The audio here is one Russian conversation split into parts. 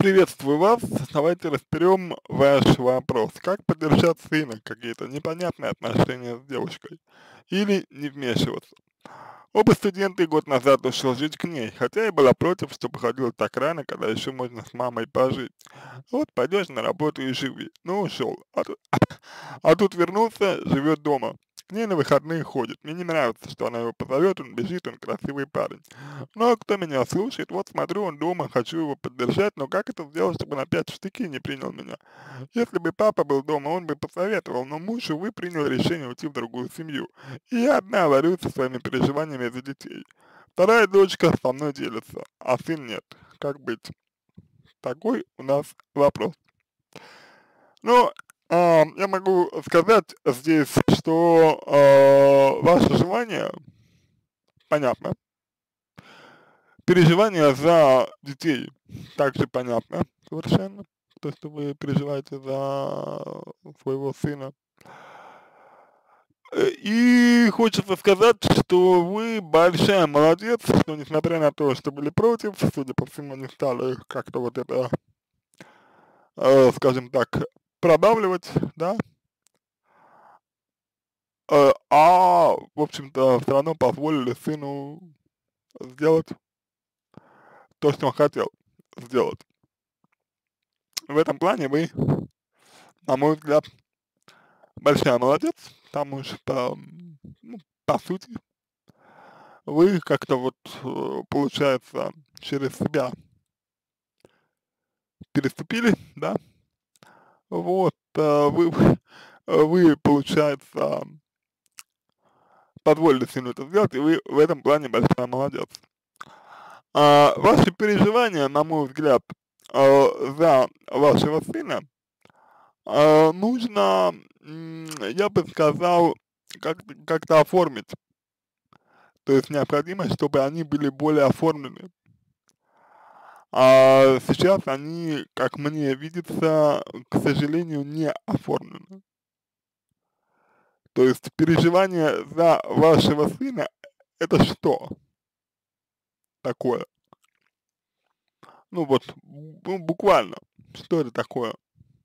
Приветствую вас. Давайте разберем ваш вопрос. Как поддержать сына? Какие-то непонятные отношения с девушкой? Или не вмешиваться? Оба студенты год назад ушел жить к ней, хотя и была против, что походил так рано, когда еще можно с мамой пожить. Вот пойдешь на работу и живи. Ну, ушел. А тут вернулся, живет дома. К ней на выходные ходит. Мне не нравится, что она его позовет, он бежит, он красивый парень. Но кто меня слушает? Вот смотрю, он дома, хочу его поддержать, но как это сделать, чтобы он опять в штыки не принял меня? Если бы папа был дома, он бы посоветовал, но муж, увы, принял решение уйти в другую семью. И я одна варюсь со своими переживаниями за детей. Вторая дочка со мной делится, а сын нет. Как быть? Такой у нас вопрос. Ну, я могу сказать здесь, что ваше желание понятно, переживания за детей также понятно совершенно, то, что вы переживаете за своего сына. И хочется сказать, что вы большая молодец, что несмотря на то, что были против, судя по всему, не стали как-то вот это, скажем так, продавливать, да, в общем-то, все равно позволили сыну сделать то, что он хотел сделать. В этом плане вы, на мой взгляд, большая молодец, потому что, ну, по сути, вы как-то вот, получается, через себя переступили, да, вот, вы, получается, позволили сыну это сделать, и вы в этом плане большая молодец. Ваши переживания, на мой взгляд, за вашего сына, нужно, я бы сказал, как-то оформить. То есть необходимо, чтобы они были более оформлены. А сейчас они, как мне видится, к сожалению, не оформлены. То есть переживание за вашего сына — это что такое? Ну вот, ну, буквально, что это такое?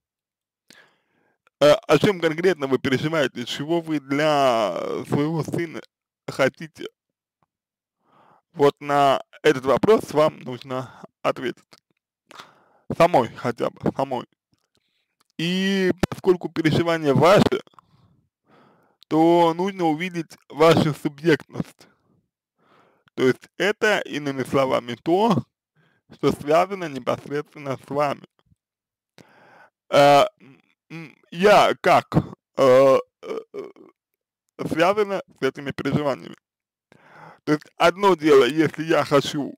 О чем конкретно вы переживаете? Чего вы для своего сына хотите? Вот на этот вопрос вам нужно ответить. Самой хотя бы, самой. И поскольку переживания ваши, то нужно увидеть вашу субъектность. То есть это, иными словами, то, что связано непосредственно с вами. Я как связано с этими переживаниями. То есть одно дело, если я хочу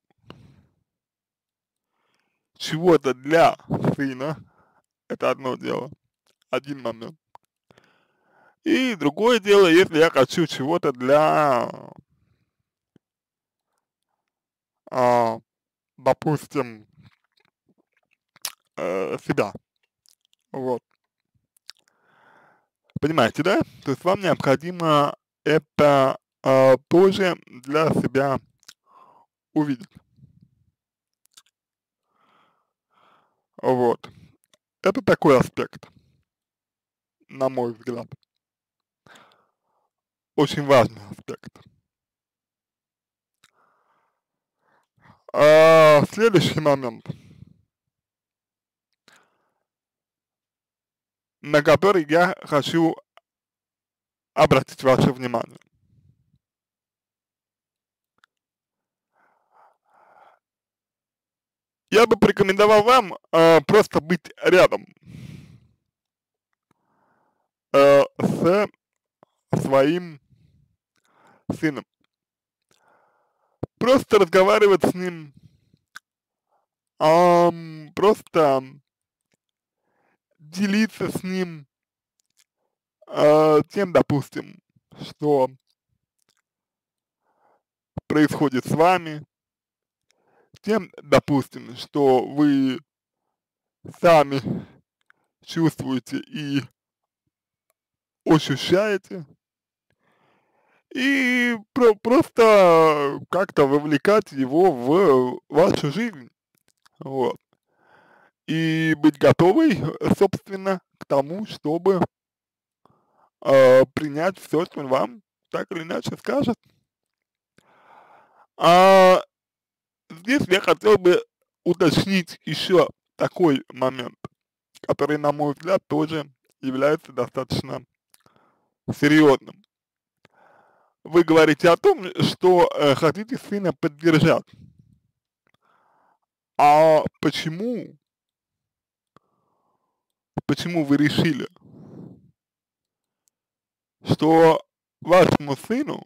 чего-то для сына, это одно дело, один момент. И другое дело, если я хочу чего-то для, а, допустим, себя. Вот. Понимаете, да? То есть вам необходимо это тоже для себя увидеть. Вот. Это такой аспект, на мой взгляд. Очень важный аспект. Следующий момент, на который я хочу обратить ваше внимание. Я бы порекомендовал вам просто быть рядом с своим сыном. Просто разговаривать с ним, просто делиться с ним тем, допустим, что происходит с вами, тем, допустим, что вы сами чувствуете и ощущаете, и просто как-то вовлекать его в вашу жизнь, вот. и быть готовой, собственно, к тому, чтобы принять все, что он вам так или иначе скажет. А здесь я хотел бы уточнить еще такой момент, который, на мой взгляд, тоже является достаточно серьезным. Вы говорите о том, что хотите сына поддержать. А почему вы решили, что вашему сыну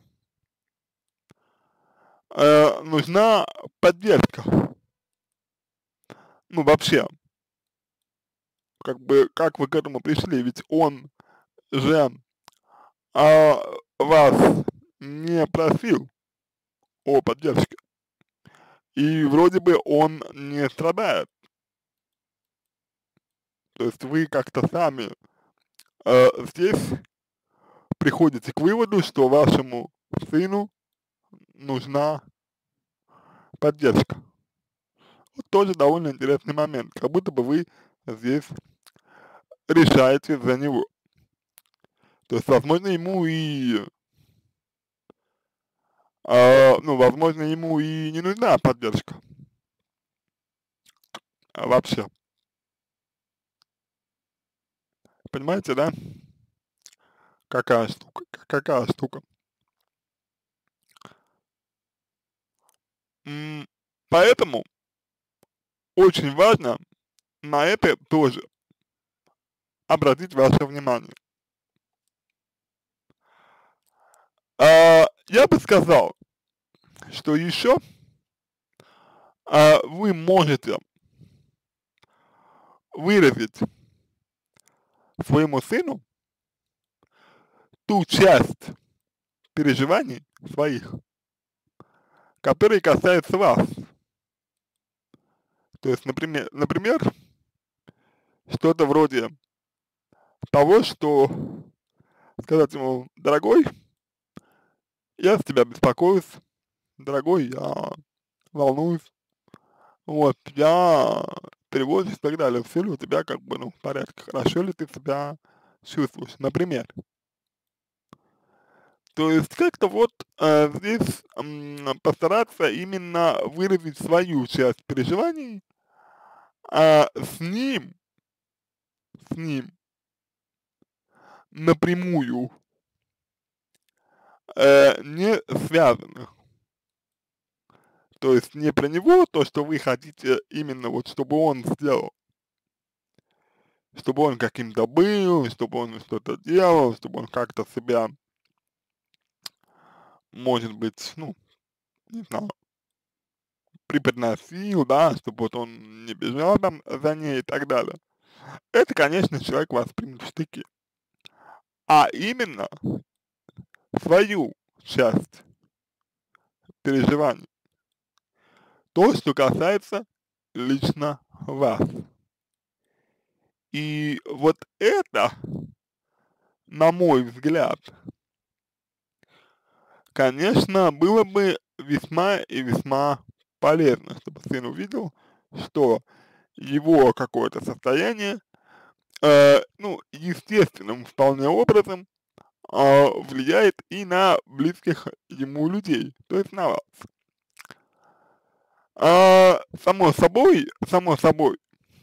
нужна поддержка? Ну, вообще, как бы, как вы к этому пришли? Ведь он же вас не просил о поддержке, и вроде бы он не страдает. То есть вы как-то сами здесь приходите к выводу, что вашему сыну нужна поддержка. Вот тоже довольно интересный момент, как будто бы вы здесь решаете за него. То есть, возможно, ему и, ну, возможно, ему и не нужна поддержка вообще. Понимаете, да? Какая штука. Поэтому очень важно на это тоже обратить ваше внимание. Я бы сказал, что еще вы можете выразить своему сыну ту часть переживаний своих, которые касаются вас. То есть, например, что-то вроде того, что сказать ему: дорогой, я за тебя беспокоюсь, дорогой, я волнуюсь, вот, я тревожусь и так далее. Все ли у тебя как бы, ну, в порядке, хорошо ли ты себя чувствуешь, например. То есть как-то вот здесь постараться именно выразить свою часть переживаний, а с ним напрямую не связаны. То есть не про него, то, что вы хотите именно вот, чтобы он сделал, чтобы он каким-то был, чтобы он что-то делал, чтобы он как-то себя, может быть, ну, не знаю, преподносил, да, чтобы вот он не бежал там за ней и так далее. Это, конечно, человек воспримет в штыки. А именно свою часть переживаний, то, что касается лично вас. И вот это, на мой взгляд, конечно, было бы весьма и весьма полезно, чтобы сын увидел, что его какое-то состояние, ну, естественным вполне образом влияет и на близких ему людей, то есть на вас. Само собой,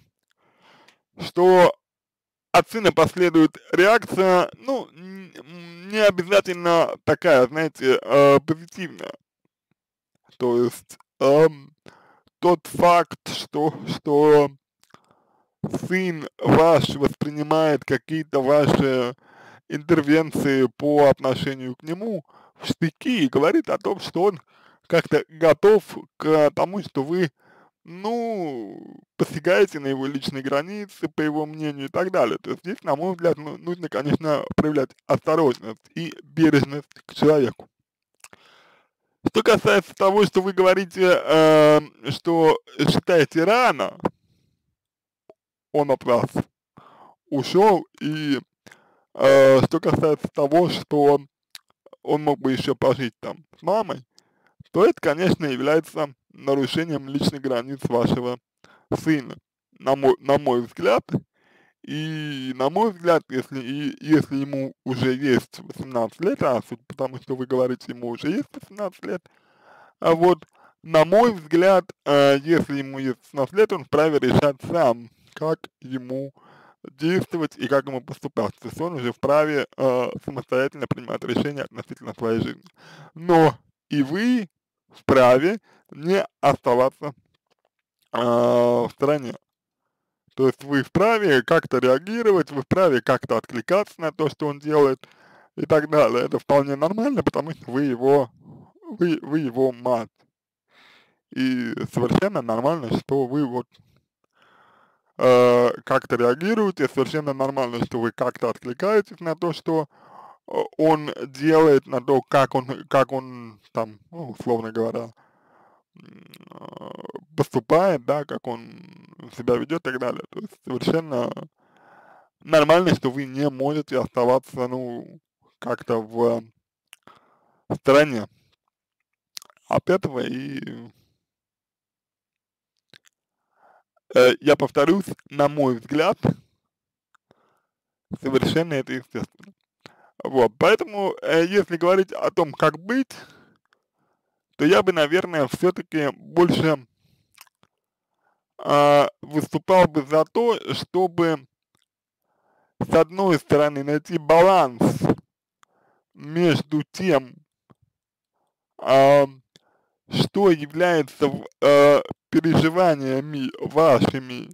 что от сына последует реакция, ну, не обязательно такая, знаете, позитивная. То есть тот факт, что сын ваш воспринимает какие-то ваши интервенции по отношению к нему в штыки, говорит о том, что он как-то готов к тому, что вы, ну, посягаете на его личные границы, по его мнению и так далее. То есть здесь, на мой взгляд, нужно, конечно, проявлять осторожность и бережность к человеку. Что касается того, что вы говорите, что считаете рано, он от вас ушел, и что касается того, что он мог бы еще пожить там с мамой, то это, конечно, является нарушением личных границ вашего сына. на мой взгляд, и на мой взгляд, если ему уже есть 18 лет, а судя по тому, что вы говорите, ему уже есть 18 лет, а вот, на мой взгляд, если ему есть 18 лет, он вправе решать сам, как ему действовать и как ему поступать. То есть он уже вправе самостоятельно принимать решения относительно своей жизни. Но и вы вправе не оставаться в стороне. То есть вы вправе как-то реагировать, вы вправе как-то откликаться на то, что он делает и так далее. Это вполне нормально, потому что вы его мать. И совершенно нормально, что вы вот как-то реагируете, совершенно нормально, что вы как-то откликаетесь на то, что он делает, на то, как он там, ну, условно говоря, поступает, да, как он себя ведет и так далее. То есть совершенно нормально, что вы не можете оставаться, ну, как-то в стороне от этого. И я повторюсь, на мой взгляд, совершенно это естественно. Вот, поэтому, если говорить о том, как быть, то я бы, наверное, все-таки больше выступал бы за то, чтобы, с одной стороны, найти баланс между тем, а, что является переживаниями вашими,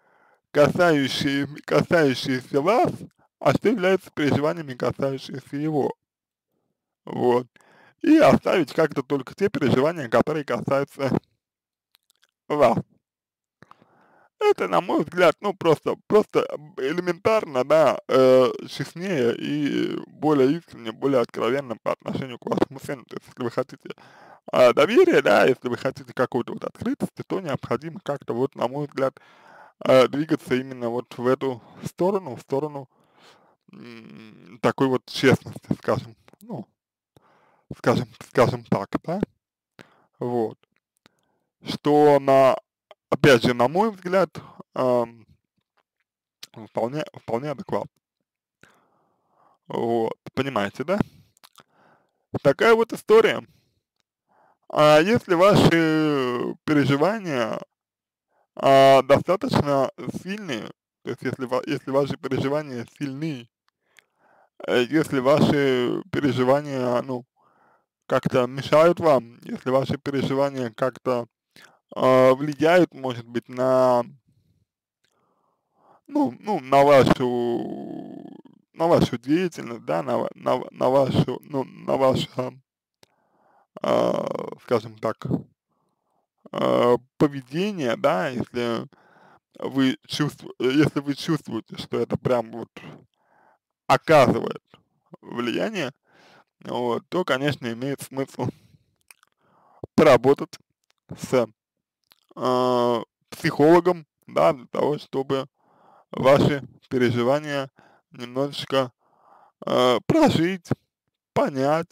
касающиеся вас, а что является переживаниями, касающиеся его. Вот. И оставить как-то только те переживания, которые касаются вас. Это, на мой взгляд, ну, просто элементарно, да, честнее и более искренне, более откровенно по отношению к вашему сыну. То есть, если вы хотите доверия, да, если вы хотите какой-то вот открытости, то необходимо как-то вот, на мой взгляд, двигаться именно вот в эту сторону, в сторону такой вот честности, скажем, ну, скажем так, да, вот. Что опять же, на мой взгляд, ам, вполне адекватно. Вот, понимаете, да? Такая вот история. А если ваши переживания достаточно сильные, то есть если ваши переживания сильны, если ваши переживания, ну, как-то мешают вам, если ваши переживания как-то влияют, может быть, ну, на вашу деятельность, да, на вашу, ну, на ваше, скажем так, поведение, да, если вы чувствуете, что это прям вот оказывает влияние, вот, то, конечно, имеет смысл поработать с психологом, да, для того, чтобы ваши переживания немножечко прожить, понять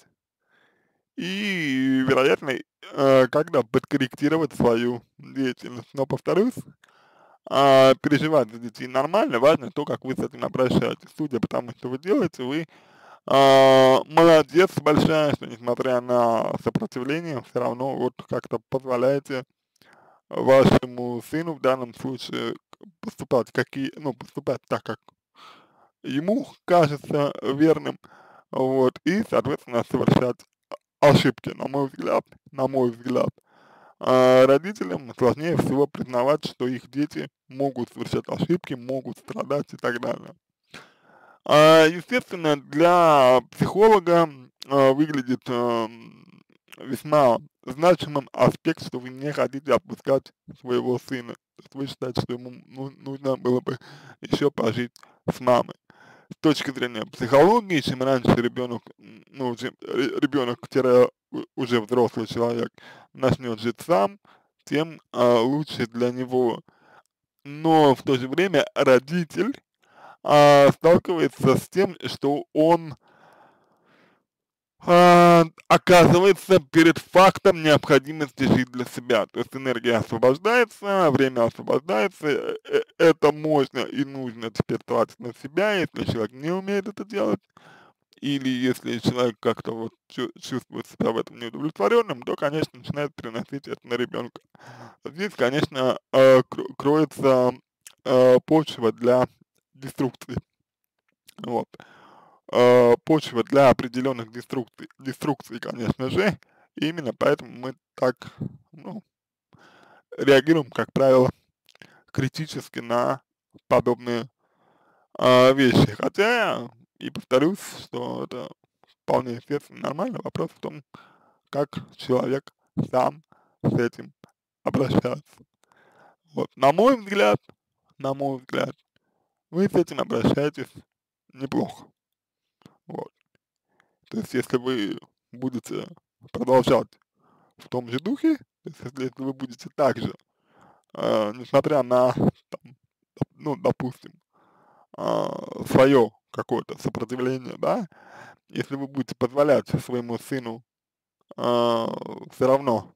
и, вероятно, как-то подкорректировать свою деятельность. Но, повторюсь, переживать за детей нормально, важно то, как вы с этим обращаетесь. Судя по тому, что вы делаете, вы молодец большая, что несмотря на сопротивление, все равно вот как-то позволяете вашему сыну в данном случае поступать так, как ему кажется верным, вот, и, соответственно, совершать ошибки, на мой взгляд. Родителям сложнее всего признавать, что их дети могут совершать ошибки, могут страдать и так далее. Естественно, для психолога выглядит весьма значимым аспект, что вы не хотите отпускать своего сына. То есть вы считаете, что ему нужно было бы еще пожить с мамой. С точки зрения психологии, чем раньше ребенок, ну, уже взрослый человек начнет жить сам, тем лучше для него. Но в то же время родитель сталкивается с тем, что он оказывается перед фактом необходимости жить для себя. То есть энергия освобождается, время освобождается, это можно и нужно теперь тратить на себя, если человек не умеет это делать, или если человек как-то вот чувствует себя в этом неудовлетворенным, то, конечно, начинает переносить это на ребенка. Здесь, конечно, кроется почва для деструкции. Вот. Почва для определенных деструкций, конечно же. И именно поэтому мы так, ну, реагируем, как правило, критически на подобные вещи. Хотя, и повторюсь, что это вполне естественно, нормально. Вопрос в том, как человек сам с этим обращается. Вот. На мой взгляд, вы с этим обращаетесь неплохо. Вот. То есть, если вы будете продолжать в том же духе, то есть если вы будете также, несмотря на, там, ну, допустим, свое какое-то сопротивление, да, если вы будете позволять своему сыну все равно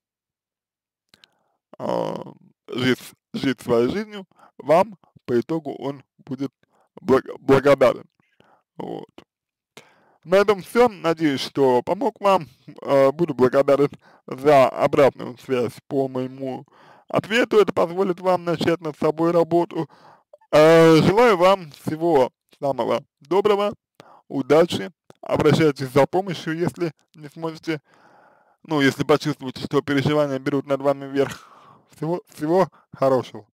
а, жить своей жизнью, вам по итогу он будет благодарен. Вот. На этом все. Надеюсь, что помог вам. Буду благодарен за обратную связь по моему ответу. Это позволит вам начать над собой работу. Желаю вам всего самого доброго, удачи. Обращайтесь за помощью, если не сможете, ну, если почувствуете, что переживания берут над вами вверх. Всего хорошего.